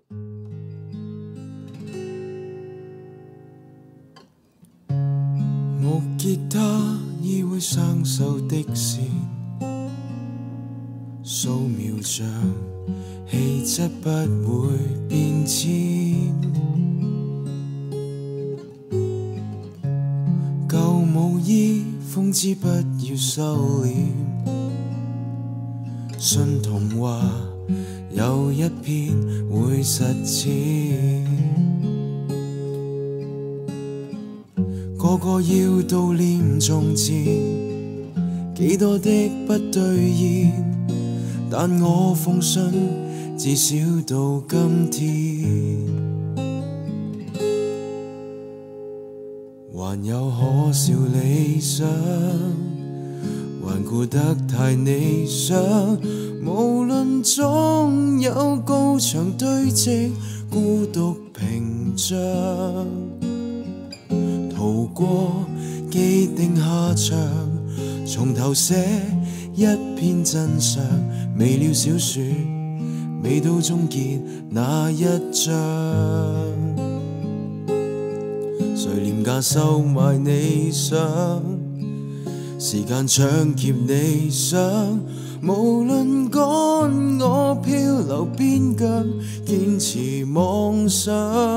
木吉他已会生锈的线，素描像气质不会变迁。旧舞衣风姿不要收敛，信童话有一篇会实践。个个要悼念从前，几多的不兑现，但我奉信至少到今天。还有可笑理想，顽固得太理想，无论总有高墙堆积，孤独屏障。逃过既定下场，从头写一篇真相。未了小说，未到终结那一章。谁廉价收买理想？时间抢劫理想。无论赶我漂流边疆，坚持妄想。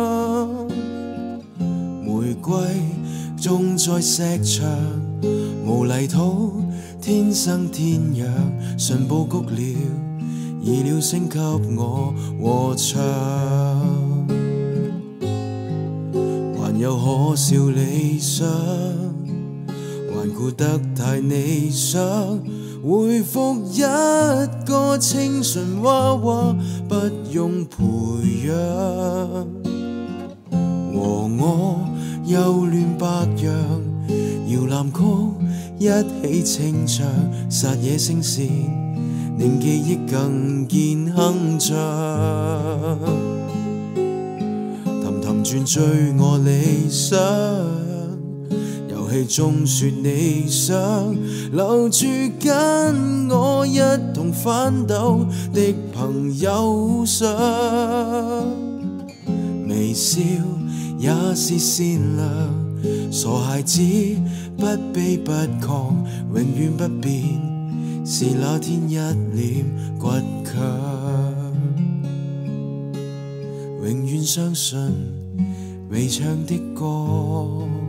玫瑰种在石墙，无泥土，天生天养。信报谷了，移了声给我和唱。还有可笑理想，顽固得太理想。回复一个清纯娃娃，不用培养。和我幼嫩白杨，摇篮曲一起清唱，撒野声线，令记忆更见铿锵。氹氹轉追我理想，遊戲中說理想，留住跟我一同翻斗的朋友相。微笑也是善良，傻孩子不卑不亢，永遠不變，是那天一臉倔強。永遠相信未唱的歌。